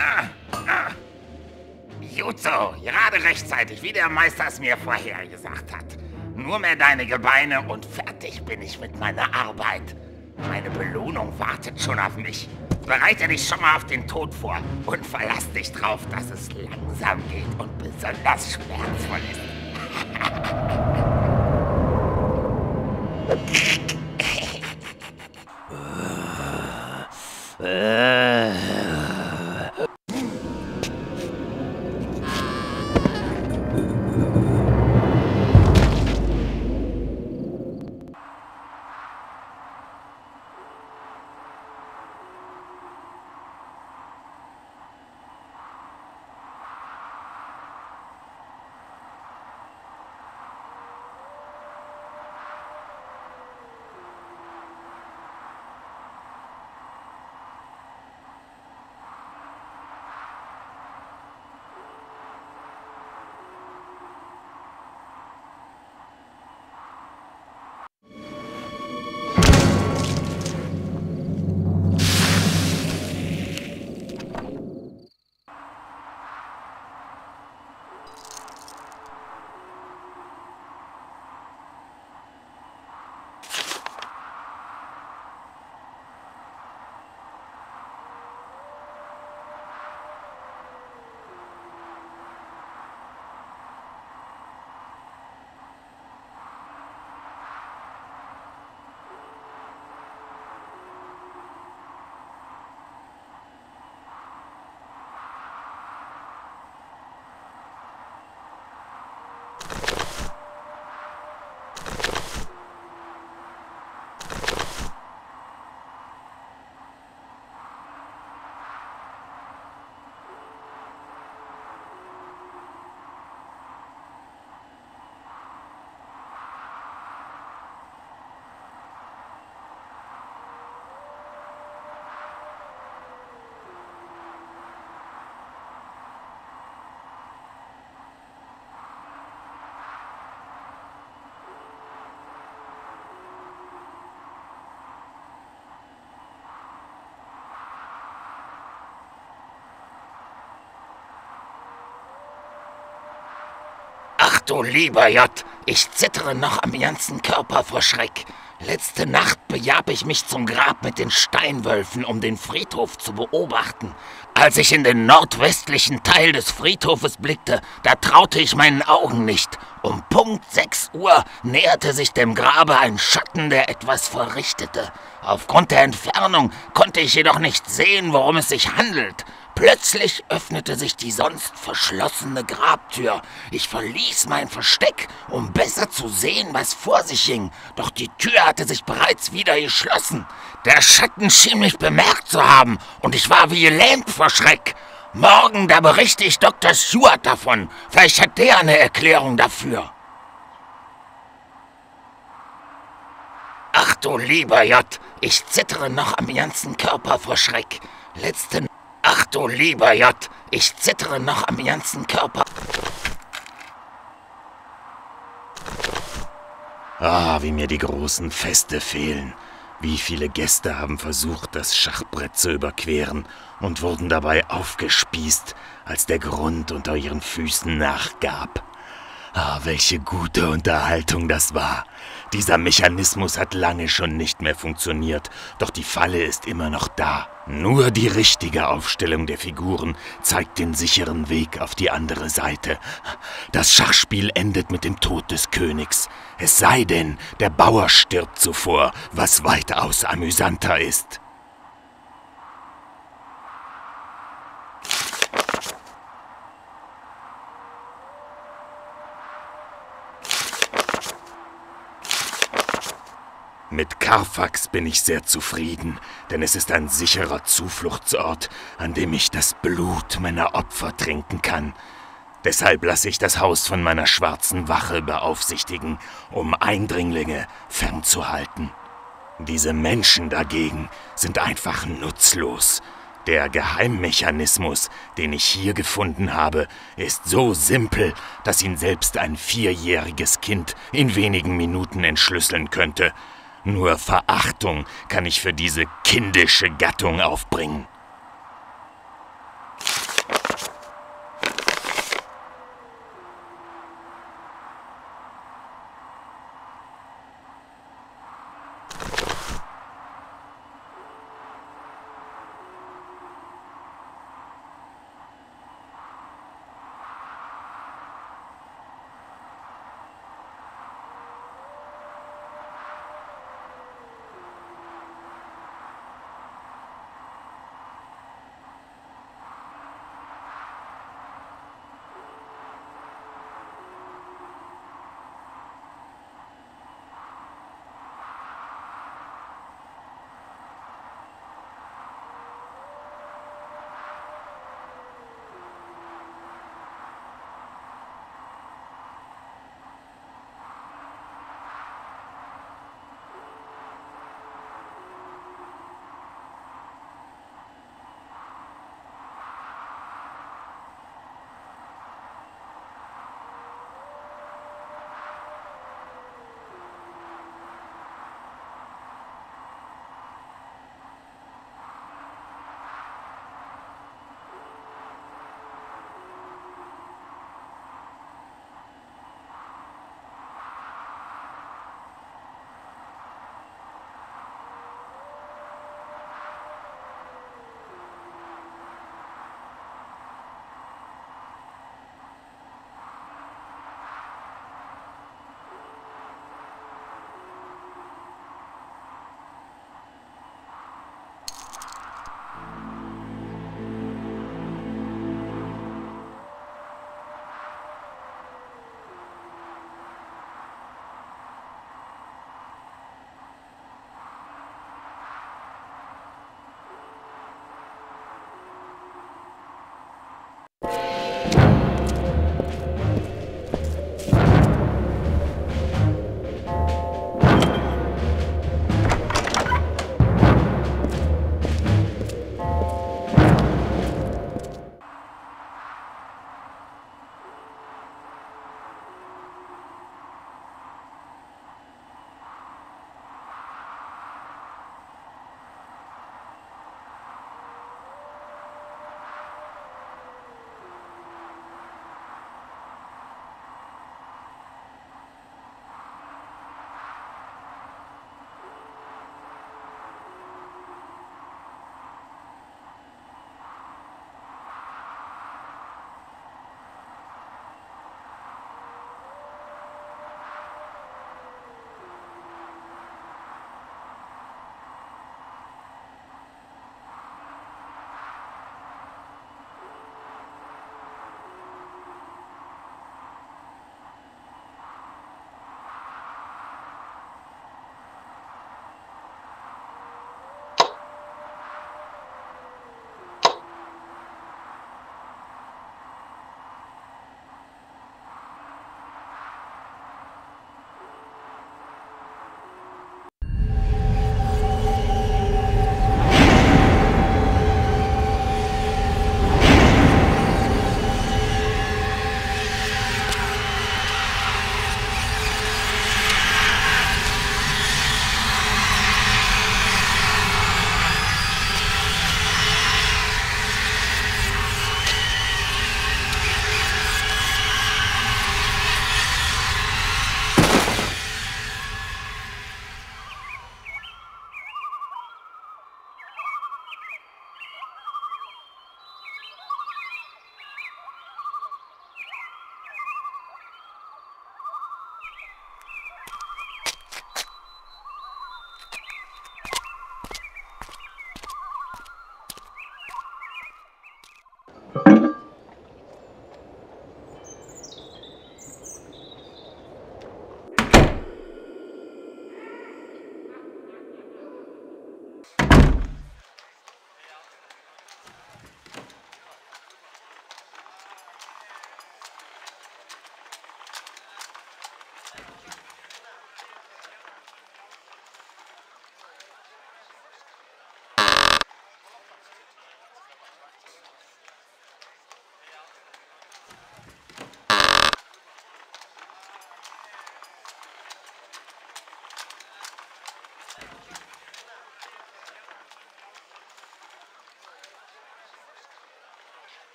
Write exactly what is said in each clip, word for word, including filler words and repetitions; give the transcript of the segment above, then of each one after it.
Ah, ah. Gut so, gerade rechtzeitig, wie der Meister es mir vorhergesagt hat. Nur mehr deine Gebeine und fertig bin ich mit meiner Arbeit. Meine Belohnung wartet schon auf mich. Bereite dich schon mal auf den Tod vor und verlass dich drauf, dass es langsam geht und besonders schmerzvoll ist. Ach du lieber J, ich zittere noch am ganzen Körper vor Schreck. Letzte Nacht begab ich mich zum Grab mit den Steinwölfen, um den Friedhof zu beobachten. Als ich in den nordwestlichen Teil des Friedhofes blickte, da traute ich meinen Augen nicht. Um Punkt sechs Uhr näherte sich dem Grabe ein Schatten, der etwas verrichtete. Aufgrund der Entfernung konnte ich jedoch nicht sehen, worum es sich handelt. Plötzlich öffnete sich die sonst verschlossene Grabtür. Ich verließ mein Versteck, um besser zu sehen, was vor sich ging. Doch die Tür hatte sich bereits wieder geschlossen. Der Schatten schien mich bemerkt zu haben und ich war wie gelähmt vor Schreck. Morgen, da berichte ich Doktor Stewart davon. Vielleicht hat der eine Erklärung dafür. Ach du lieber J, ich zittere noch am ganzen Körper vor Schreck. Letzte Ach du lieber J, ich zittere noch am ganzen Körper. Ah, wie mir die großen Feste fehlen. Wie viele Gäste haben versucht, das Schachbrett zu überqueren und wurden dabei aufgespießt, als der Grund unter ihren Füßen nachgab. Ah, welche gute Unterhaltung das war. Dieser Mechanismus hat lange schon nicht mehr funktioniert, doch die Falle ist immer noch da. Nur die richtige Aufstellung der Figuren zeigt den sicheren Weg auf die andere Seite. Das Schachspiel endet mit dem Tod des Königs. Es sei denn, der Bauer stirbt zuvor, was weitaus amüsanter ist. Mit Carfax bin ich sehr zufrieden, denn es ist ein sicherer Zufluchtsort, an dem ich das Blut meiner Opfer trinken kann. Deshalb lasse ich das Haus von meiner schwarzen Wache beaufsichtigen, um Eindringlinge fernzuhalten. Diese Menschen dagegen sind einfach nutzlos. Der Geheimmechanismus, den ich hier gefunden habe, ist so simpel, dass ihn selbst ein vierjähriges Kind in wenigen Minuten entschlüsseln könnte. Nur Verachtung kann ich für diese kindische Gattung aufbringen.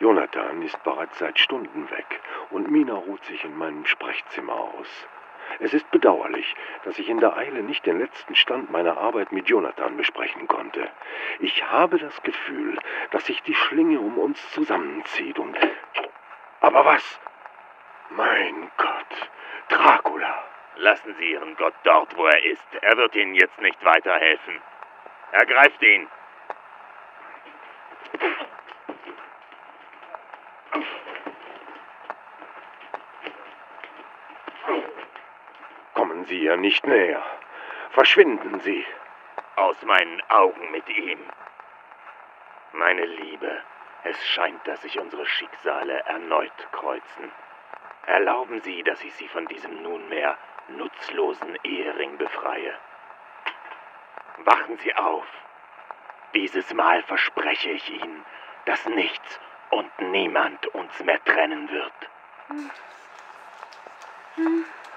Jonathan ist bereits seit Stunden weg und Mina ruht sich in meinem Sprechzimmer aus. Es ist bedauerlich, dass ich in der Eile nicht den letzten Stand meiner Arbeit mit Jonathan besprechen konnte. Ich habe das Gefühl, dass sich die Schlinge um uns zusammenzieht und... Aber was? Mein Gott, Dracula! Lassen Sie Ihren Gott dort, wo er ist. Er wird Ihnen jetzt nicht weiterhelfen. Ergreift ihn! Kommen Sie ihr nicht näher. Verschwinden Sie. Aus meinen Augen mit ihm. Meine Liebe, es scheint, dass sich unsere Schicksale erneut kreuzen. Erlauben Sie, dass ich Sie von diesem nunmehr nutzlosen Ehering befreie. Wachen Sie auf. Dieses Mal verspreche ich Ihnen, dass nichts und niemand uns mehr trennen wird. Hm.